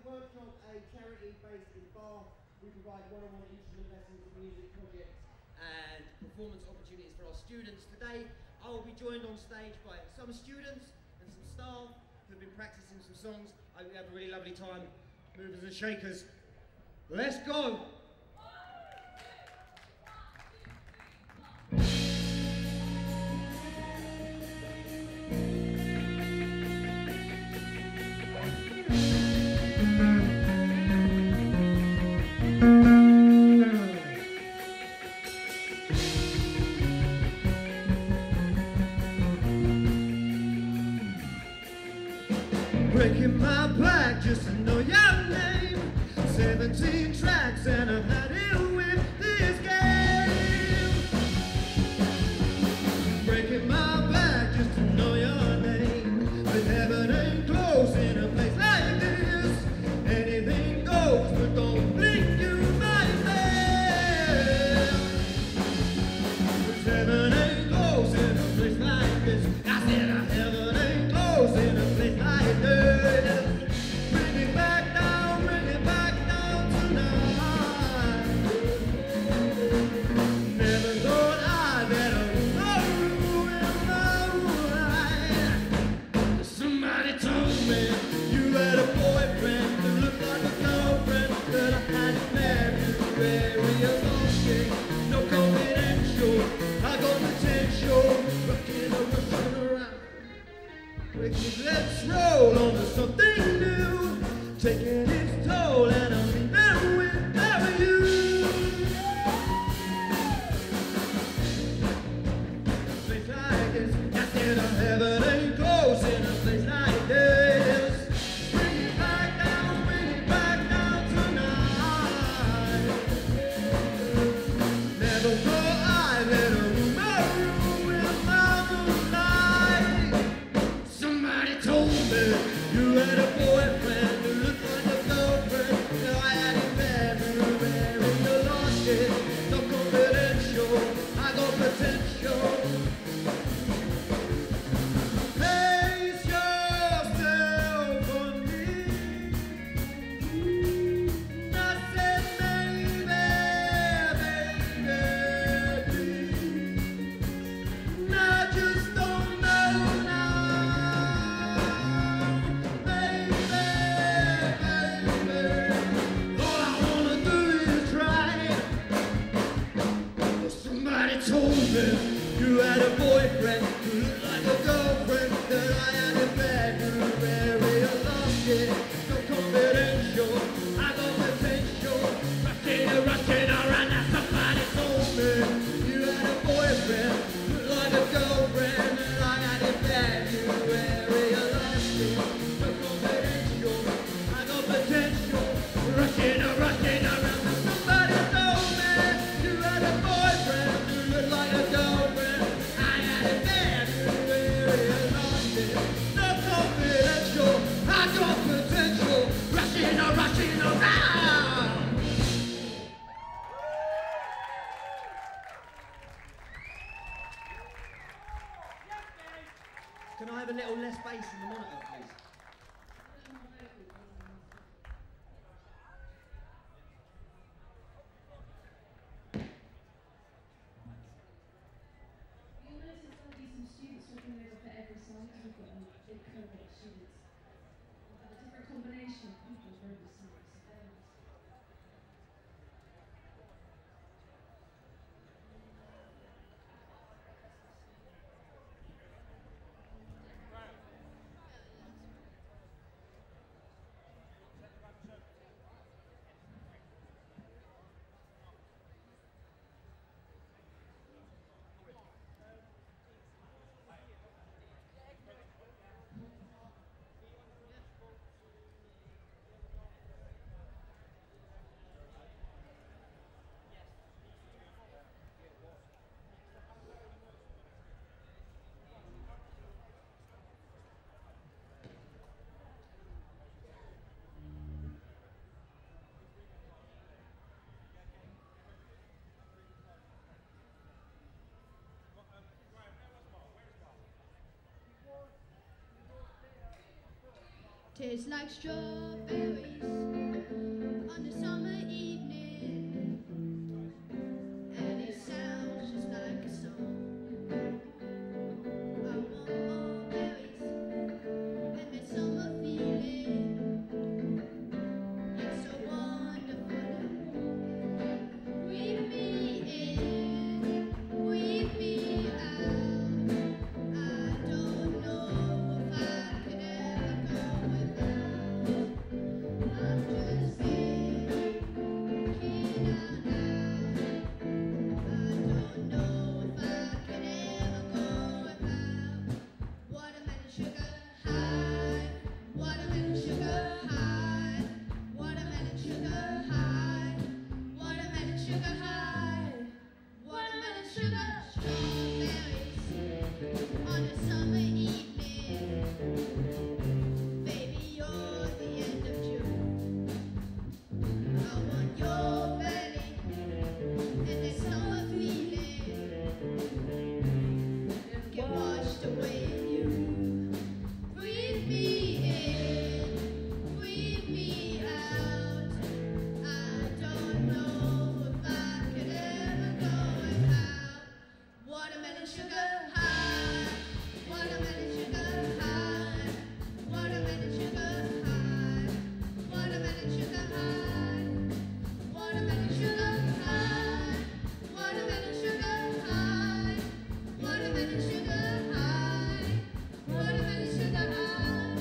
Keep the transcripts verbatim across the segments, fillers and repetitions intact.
Workshop, a charity based in Bath. We provide one-on-one instrument lessons, music projects and performance opportunities for our students. Today I will be joined on stage by some students and some staff who have been practicing some songs. I hope you have a really lovely time. Movers and shakers, let's go! Breaking my back just to know your name. Seventeen tracks and I've had it with this game. Breaking my back just to know your name. But heaven ain't close in a place like this. Anything goes, but don't blink, you might fail. But heaven ain't close in a place like this. I said heaven ain't close in a place like this. Let's roll on to something new, taking its toll, and I'll be there without you. A place like this, I said heaven ain't close in a place like this. Bring it back down, bring it back down tonight. Never thought I'd let her rule my room in my moonlight. Somebody told me you had a boyfriend who looked like a girlfriend. Now I had it bad, you married, you lost it. So confidential, I got potential. Place yourself on me. I said maybe, baby, please. I just don't know now. Told me you had a boyfriend who looked like a girlfriend that I had in bed. You very lost it, so confidential. I got potential, rushing and rushing around. Now somebody told me you had a boyfriend who looked like a girlfriend that I had in bed. You very lost it, so confidential. I got potential, rushing and rushing around. Now somebody told me you had a boyfriend. Like a girlfriend, I had it bad, you really lost it. No confidential, I got potential, rushing or rushing around. Can I have a little less bass in the monitor, please? We've got a big cohort of students. We've got a different combination of people for every song. Tastes like strawberries on a summer evening, and it sounds just like a song. I want more berries and that summer feeling. It's so wonderful. Breathe me in, breathe me out. I don't know if I could ever go without. I'm just thinking out loud. I don't know if I could ever go without watermelon sugar high, watermelon sugar high, watermelon sugar high, watermelon sugar high, watermelon sugar. Strawberries on a summer evening, baby, you're the end of June. I want your belly and that summer feeling, get washed away in you. Breathe me in, breathe me out. I don't know if I could ever go without watermelon sugar high, watermelon sugar high, watermelon sugar high, watermelon sugar high, watermelon sugar high, watermelon sugar high, watermelon sugar high, watermelon sugar high.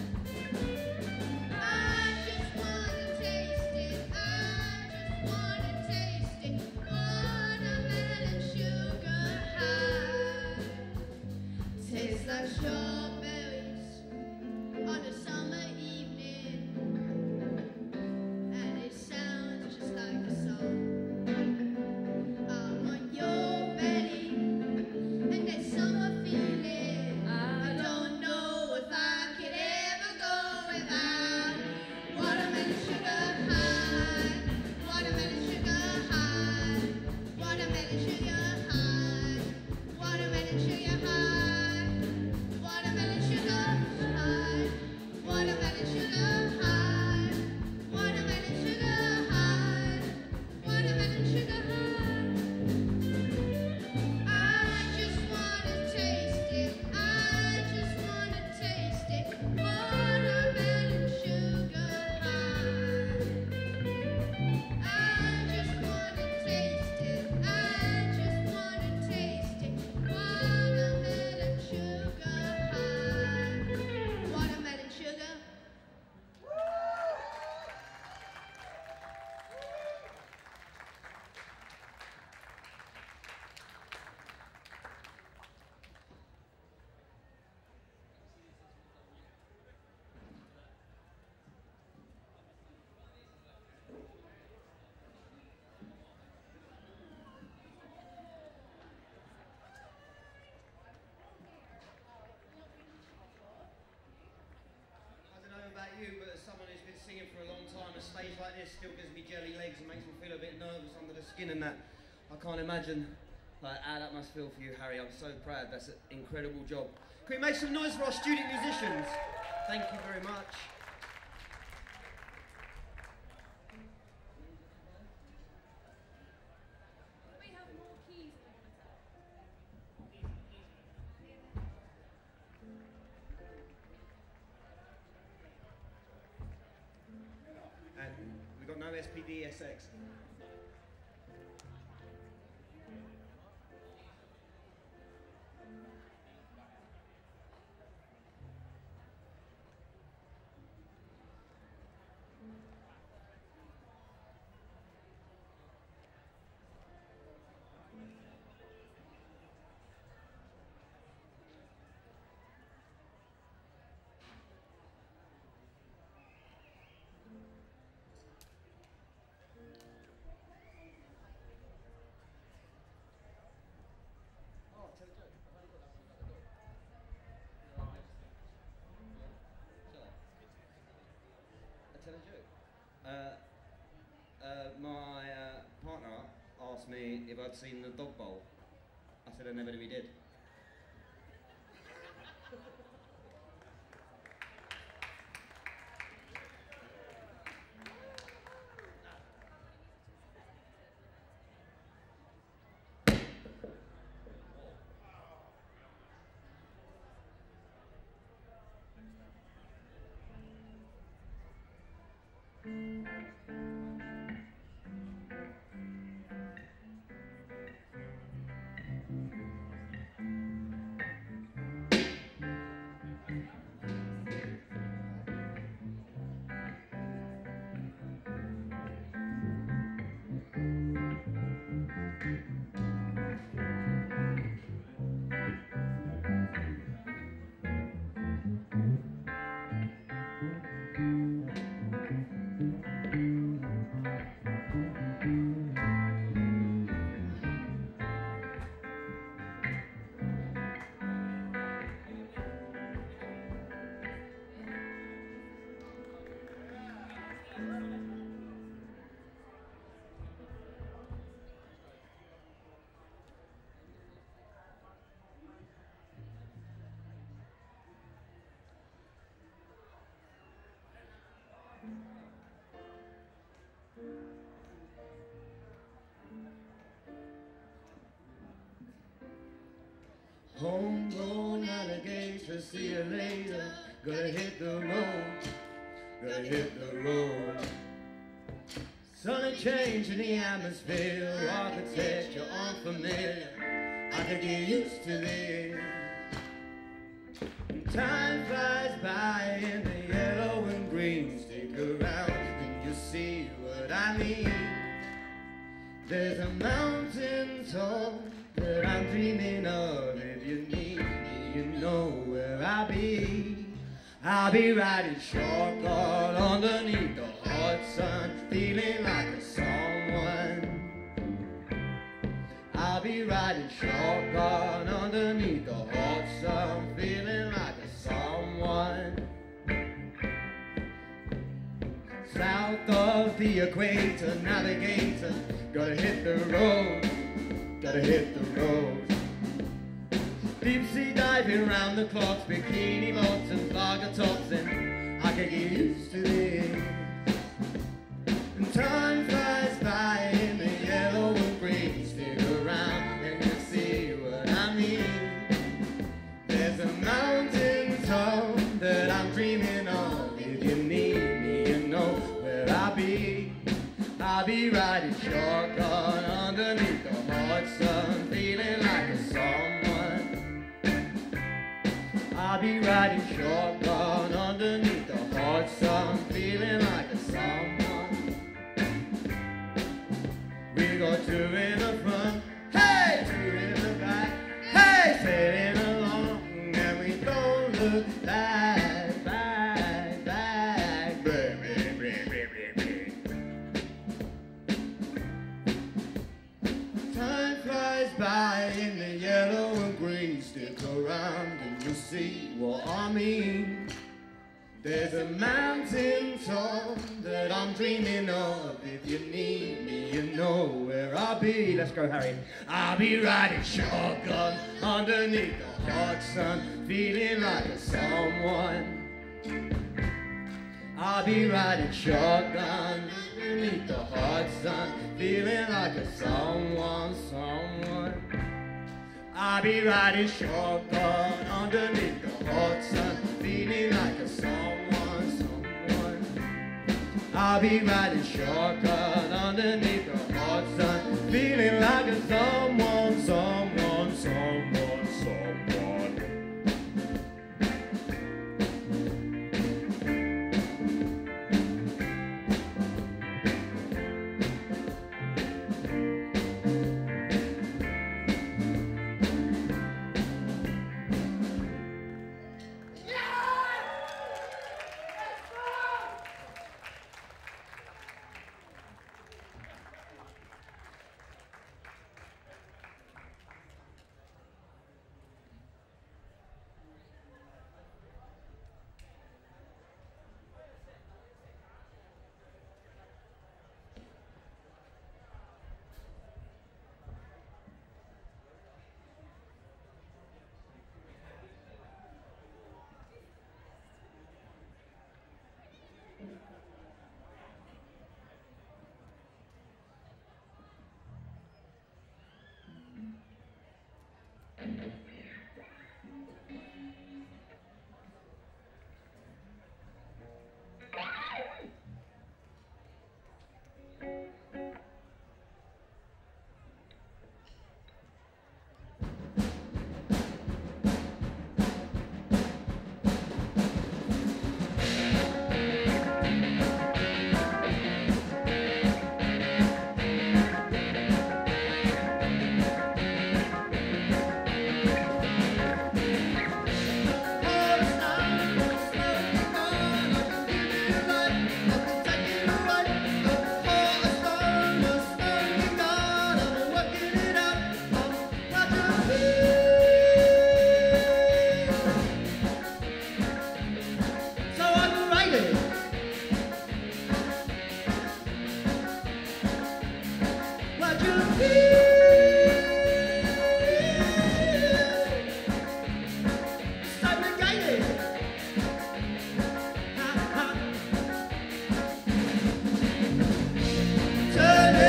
I just wanna taste it, I just wanna taste it, watermelon sugar high. Tastes like strawberries on a summer evening, and it sounds just like a song. I want your belly and that summer feeling. I don't know if I could ever go without watermelon sugar high, watermelon sugar high, watermelon sugar high, watermelon sugar high, watermelon sugar high, watermelon sugar high, watermelon sugar high, watermelon sugar high. I just wanna taste it, I just wanna taste it, watermelon sugar high. I just wanna taste it, I just wanna taste it, watermelon sugar high, watermelon sugar. I don't know about you, but as someone who's been singing for a long time, a stage like this still gives me jelly legs and makes me feel a bit nervous under the skin and that. I can't imagine like, how that must feel for you, Harry. I'm so proud. That's an incredible job. Can we make some noise for our student musicians? Thank you very much. We have more keys in the monitor. And we've got no S P D S X. Oh, tell a joke. I've only got that one other door. Shall I? I tell a joke. Uh, uh, my uh, partner asked me if I'd seen the dog bowl. I said I never knew he did. homegrown alligator. See you later. Gonna hit the road. Gonna hit the road. Sudden change in the atmosphere, architecture unfamiliar. I could get used to this. And time flies by in the yellow and green. Stick around and you'll see what I mean. There's a mountain top that I'm dreaming of. If you need me, you know where I'll be. I'll be riding shotgun underneath the hot sun, feeling like a someone. I'll be riding shotgun underneath the hot sun, feeling like a someone. South of the equator, navigator, gotta hit the road, gotta hit the road. Deep sea diving round the clocks, bikini bottoms, lager tops, and I can get used to this. And time flies by in the yellow and green. Stick around and you'll see what I mean. There's a mountain top that I'm dreaming of. If you need me, you know where I'll be. I'll be riding shotgun underneath the hot sun, feeling like a someone. I'll be riding shotgun underneath the hot sun, feeling like a someone. We got two in the front, hey, two in the back, hey, sailing along, and we don't look back, back, back, back, back, back, back, back. Time flies by in the yellow and green. Stick around and you'll see what I mean. There's a mountain top that I'm dreaming of. If you need me, you know where I'll be. Let's go, Harry. I'll be riding shotgun underneath the hot sun, feeling like a someone. I'll be riding shotgun underneath the hot sun, feeling like a someone, someone. I'll be riding shotgun underneath the hot sun, feeling like a someone, someone. I'll be riding shotgun underneath the hot sun, feeling like a someone, someone, someone, someone.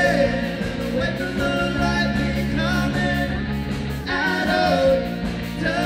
Turning away from the light, we coming out of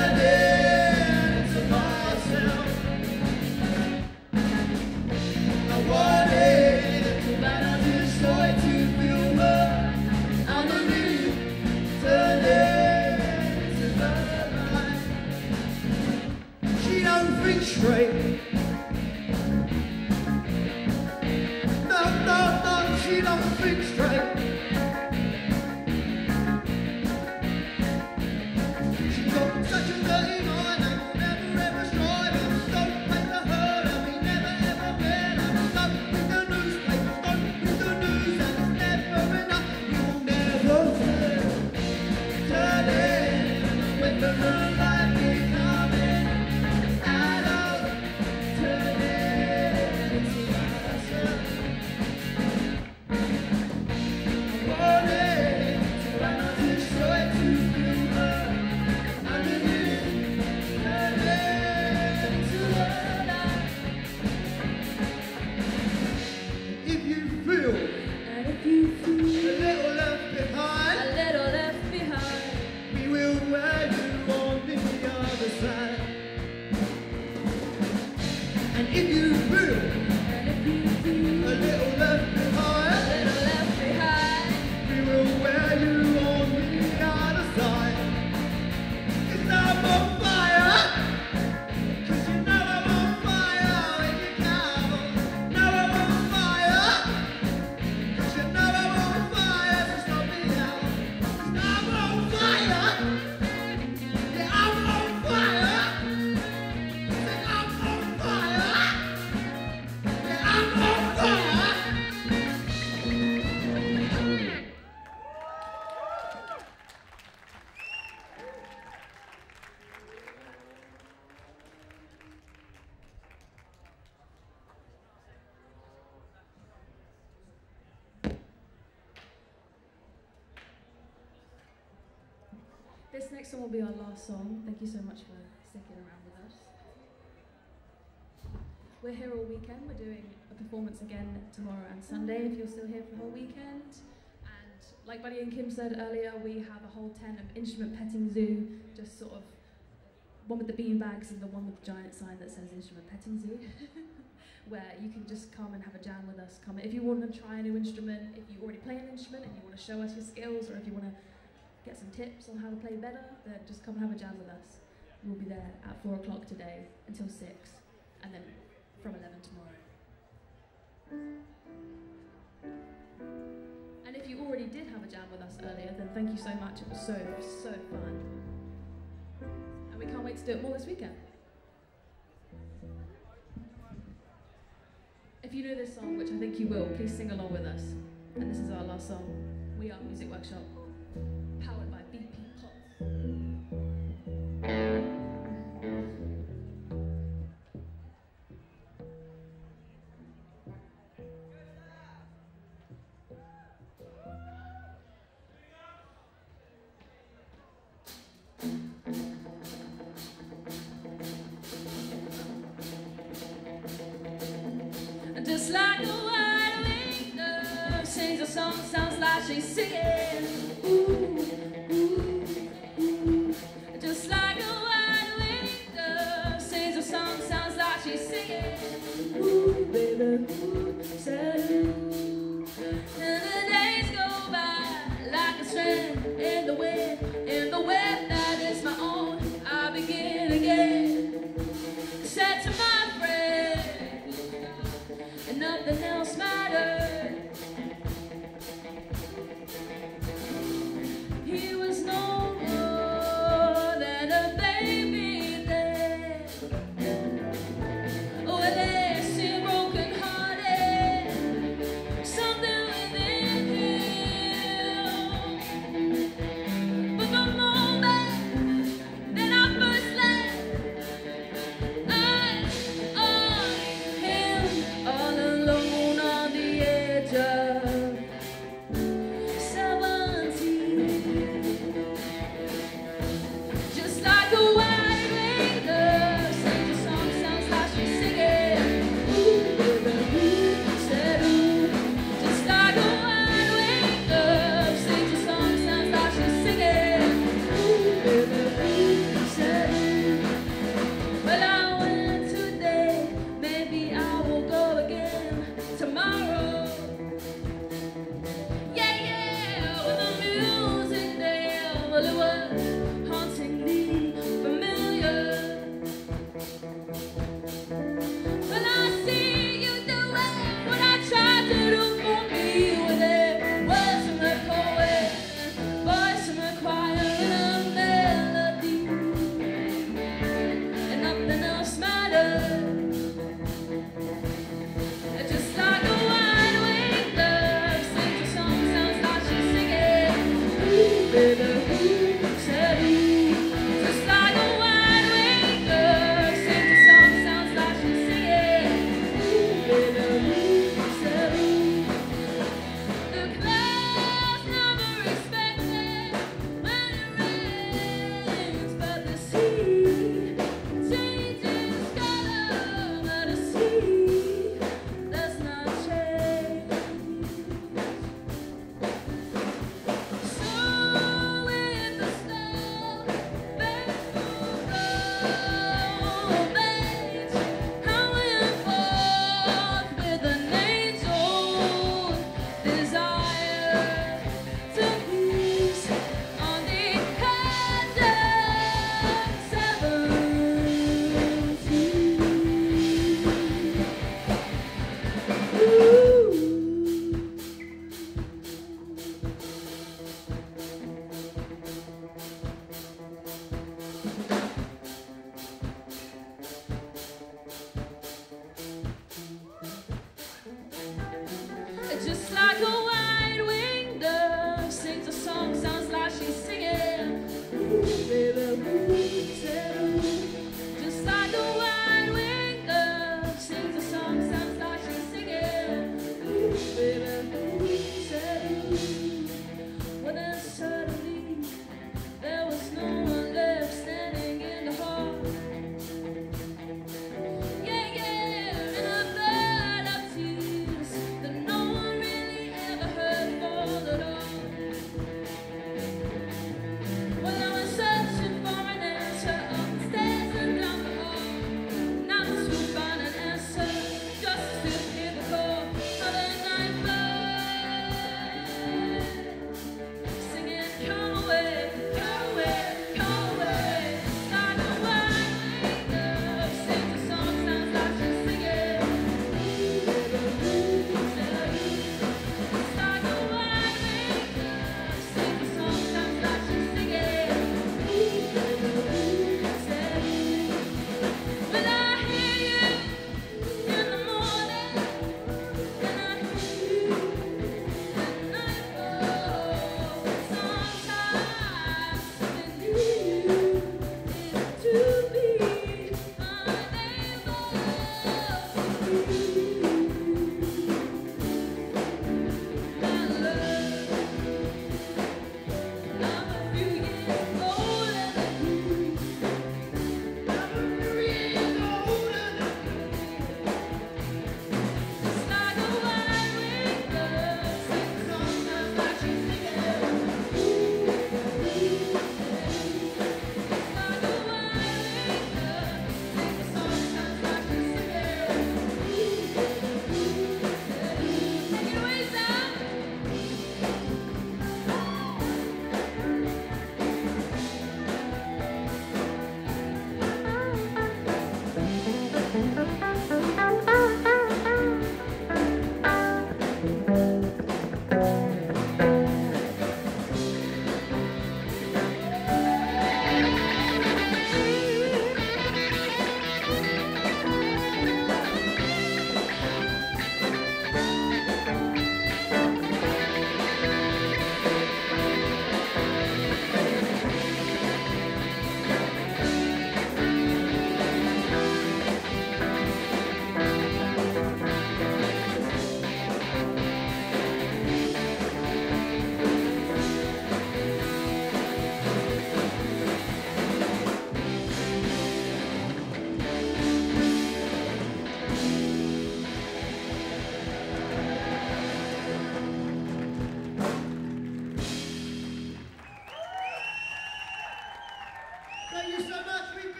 And if you feel And if you feel a little left behind, a little left behind, we will wear you on the other side. 'Cause I'm on fire. 'Cause you know I'm on fire when you come. Know I'm on fire. 'Cause you know I'm on fire, so stop me now. 'Cause I'm on fire. Yeah, I'm on fire. Say I'm on fire. Yeah, I'm on fire. this next song will be our last song. Thank you so much for sticking around with us. We're here all weekend. We're doing a performance again tomorrow and Sunday if you're still here for the whole weekend. And like Buddy and Kim said earlier, we have a whole tent of instrument petting zoo, just sort of one with the bean bags and the one with the giant sign that says instrument petting zoo, where you can just come and have a jam with us. Come if you want to try a new instrument, if you already play an instrument and you want to show us your skills, or if you want to get some tips on how to play better, then just come and have a jam with us. We'll be there at four o'clock today until six, and then from eleven tomorrow. And if you already did have a jam with us earlier, then thank you so much. It was so, so fun. And we can't wait to do it more this weekend. If you know this song, which I think you will, please sing along with us. And this is our last song, We Are Music Workshop, powered by B P Pulse. Just like a wide awake dove sings a song, sounds like she's singing. Ooh, ooh, ooh. Just like a wide awake dove sings a song, sounds like she's singing. Ooh, baby, ooh, said ooh. And the days go by like a strand in the wind, in the web that is my own. I begin again. Said to my friend, and nothing else mattered. Just like a white-winged dove sings a song, sounds like she's singing. Ooh, baby, ooh,